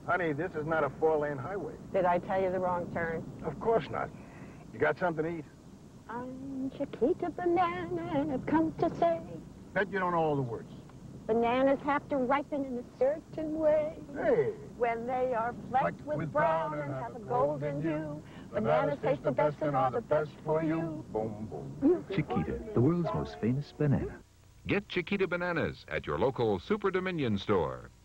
Honey, this is not a 4-lane highway. Did I tell you the wrong turn? Of course not. You got something to eat? I'm Chquita Banana, and I've come to say... Bet you don't know all the words. Bananas have to ripen in a certain way. Hey! When they are flecked with brown and have a golden hue, bananas taste the best and are the best for you. Boom, boom. Chquita, the world's most famous banana. Get Chquita bananas at your local Super Dominion store.